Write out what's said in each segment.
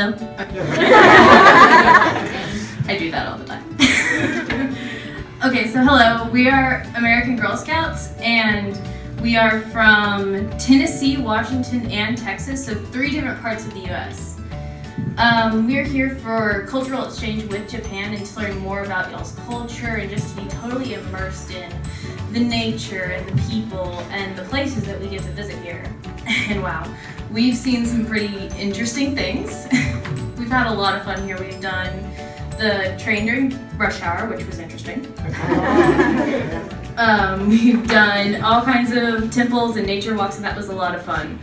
Hello. I do that all the time. Okay, so hello. We are American Girl Scouts, and we are from Tennessee, Washington, and Texas, so 3 different parts of the U.S. We are here for cultural exchange with Japan and to learn more about y'all's culture and just to be totally immersed in the nature and the people and the places that we get to visit here. And wow, we've seen some pretty interesting things. We've had a lot of fun here. We've done the train during rush hour, which was interesting. We've done all kinds of temples and nature walks, and that was a lot of fun.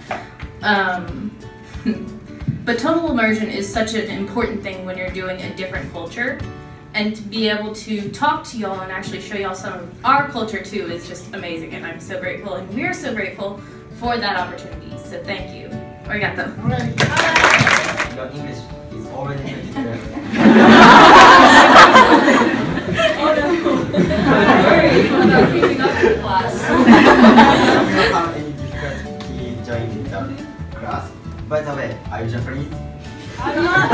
But total immersion is such an important thing when you're doing a different culture, and to be able to talk to y'all and actually show y'all some of our culture too is just amazing, and I'm so grateful, and we're so grateful for that opportunity, so thank you. Arigato. Your English is already pretty good. Oh no! Don't worry about keeping up with the class. You don't have any difficulty joining the class. By the way, are you Japanese? I'm not.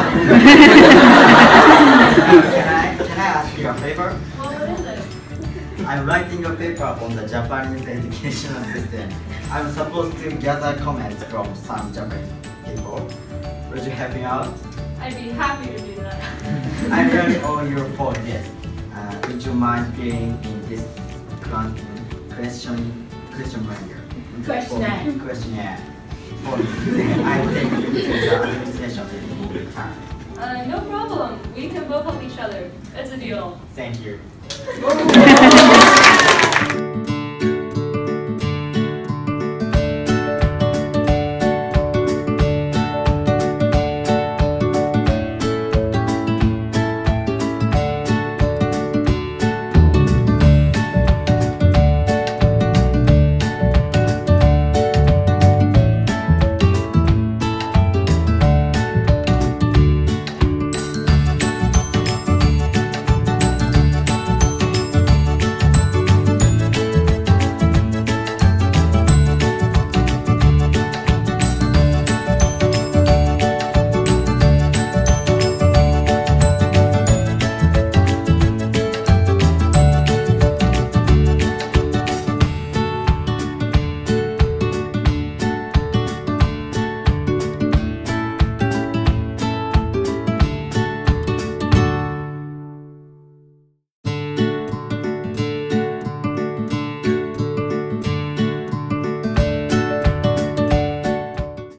Can I ask you a favor? Well, what is it? I'm writing a paper on the Japanese educational system. I'm supposed to gather comments from some Japanese people. Would you help me out? I'd be happy to do that. I really owe you for this. Would you mind filling in this questionnaire for me? I'll take you to the administration in return. No problem. We can both help each other. It's a deal. Thank you.